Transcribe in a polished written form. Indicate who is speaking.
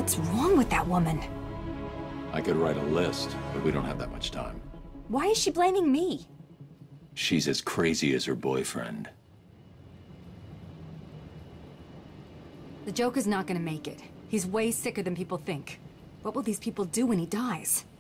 Speaker 1: What's wrong with that woman?
Speaker 2: I could write a list, but we don't have that much time.
Speaker 1: Why is she blaming me?
Speaker 2: She's as crazy as her boyfriend.
Speaker 1: The Joker's not gonna make it. He's way sicker than people think. What will these people do when he dies?